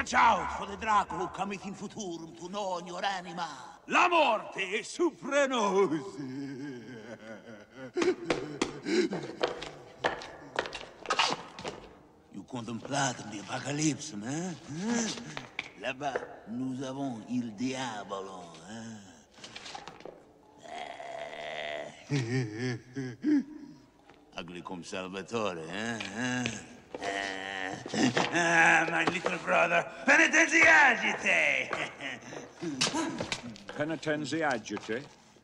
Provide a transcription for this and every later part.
Watch out for the Draco who cometh in futurum to gnaw on your anima. La morte suprenos. You contemplate l'Apocalypse, hein? Là-bas, nous avons il diavolo, hein? Ugly come Salvatore, hein? My little brother, penitenziagite! Penitenziagite?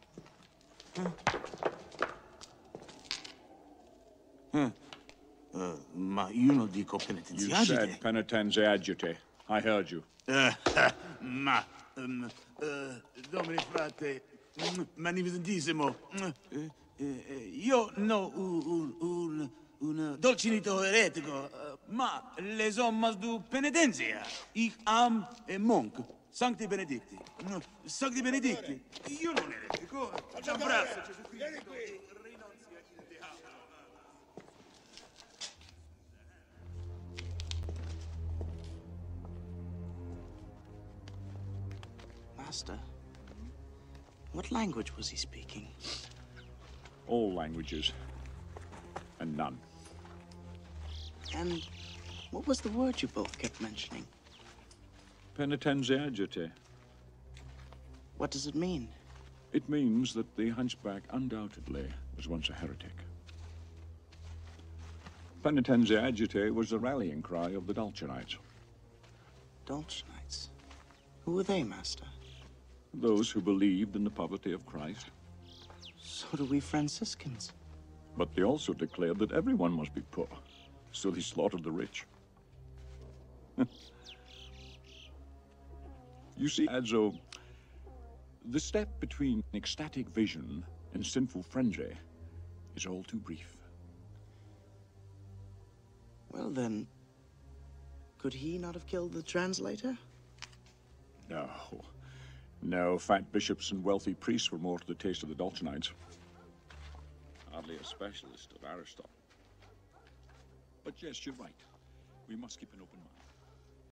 Ma io non dico You penitenziagite. said penitenziagite. I heard you. Domine frate, magnificentissimo. Io no un dolcinito eretico, ma les hommes du penitenzia. Ich am e monk. Sancti benedicti. Sancti benedicti. Io non eretico. Abbraccio Gesù Cristo. Rinunzia il diavolo. Master, what language was he speaking? All languages. And none. And what was the word you both kept mentioning? Penitenziagite. What does it mean? It means that the hunchback undoubtedly was once a heretic. Penitenziagite was the rallying cry of the Dulcinians. Dulcinians? Who were they, Master? Those who believed in the poverty of Christ. So do we Franciscans. But they also declared that everyone must be poor, so they slaughtered the rich. You see, Adzo, the step between ecstatic vision and sinful frenzy is all too brief. Well then, could he not have killed the translator? No. No, fat bishops and wealthy priests were more to the taste of the Dulcinians. Hardly a specialist of Aristotle. But yes, you're right. We must keep an open mind.